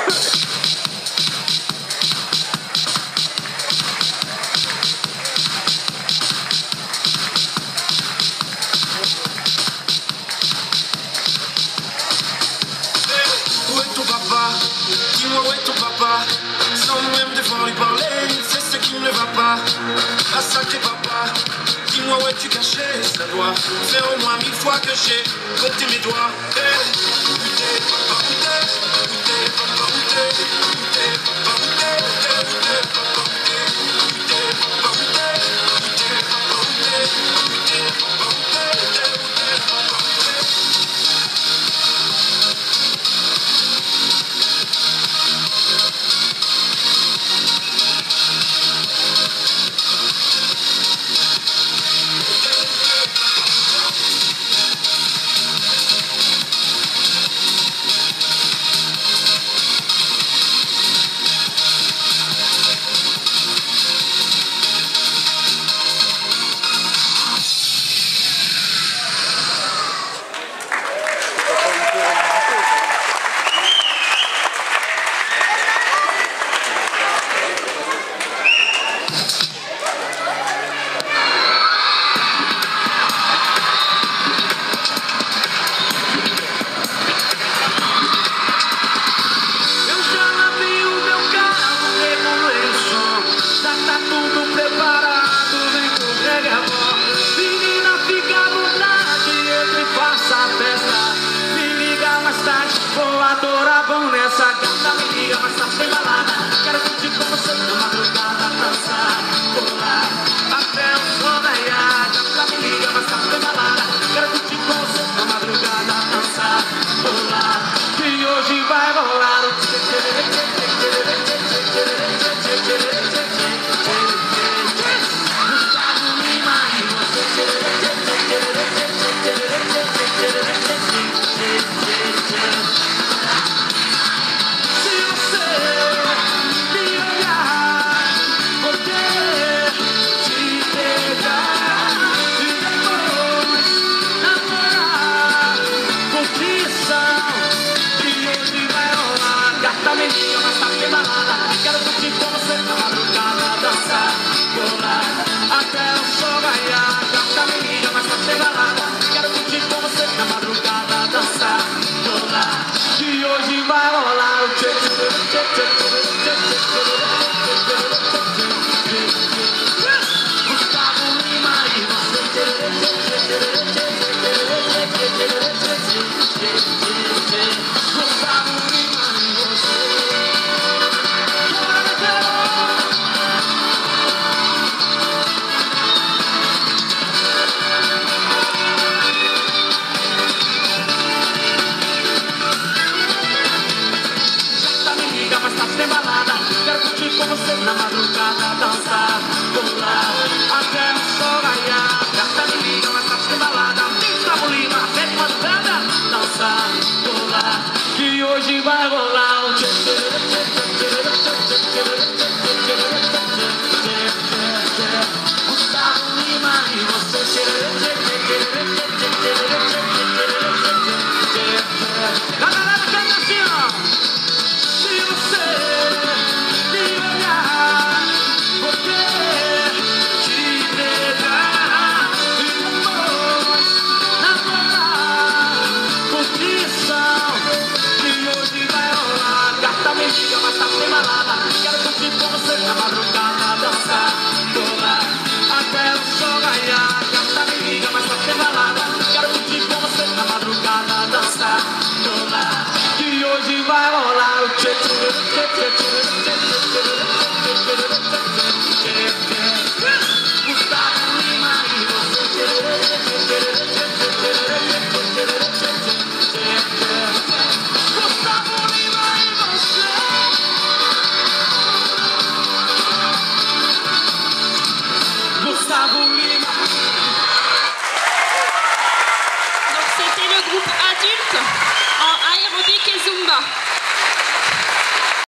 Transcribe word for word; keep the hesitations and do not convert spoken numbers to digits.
Où est ton papa? Dis-moi où est ton papa? Sans même devoir lui parler, c'est ce qui ne va pas. Ah sacré papa, dis-moi où es-tu caché? Ça doit faire au moins mille fois que j'ai compté mes doigts. Hey, où t'es papa, où t'es? Où t'es papa, où t'es? Où t'es papa, où t'es? Où t'es papa, où t'es? Où t'es papa, où t'es? Où t'es papa, où t'es? Où t'es papa, où t'es? Où t'es papa, où t'es? Adoravam nessa gata, me liga, mas tá sem balada. Quero curtir com você na madrugada, dançar, pular, até o sol raiar. Gata, me liga, mas tá sem balada. Quero curtir com você na madrugada, dançar, pular. Que hoje vai rolar o tchê tchê tchê tchê tchê tchê tchê tchê tchê. Gustavo Lima e você tchê tchê tchê tchê tchê tchê tchê tchê. Quero curtir com você na madrugada, dançar, pular, até o sol raiar. Gata, me liga, mas tá sem balada. Quero curtir com você na madrugada, dançar, pular. Que hoje vai rolar o tchê tchê tchê tchê tchê tchê. Gustavo Lima e você tchê tchê tchê tchê tchê tchê tchê. Gustavo Lima e você. Quero curtir com você na madrugada, dançar, pular, até o sol raiar. Gata, me liga, mas tá sem balada. Gustavo Lima, até de madrugada, dançar, pular. Que hoje vai rolar o tchê tchê tchê tchê tchê tchê tchê. Gustavo Lima e você tchê tchê tchê tchê tchê tchê. A galera canta assim, ó. Se você me olhar, vou querer te pegar e depois namorar. Curtição que hoje vai rolar. Gata, me liga, mas tá sem balada. Quero curtir com você na madrugada, dançar, pular, até o sol raiar. Gata, me liga, mas tá sem balada. Quero curtir com você na madrugada, dançar, pular. Que hoje vai rolar o tchê tchê tchê tchê tchê tchê tchê. Gustavo Lima e você tchê tchê tchê tchê tchê tchê. Gustavo Lima e você. Gustavo Lima. Donc c'était le groupe adulte en aérobic et zumba.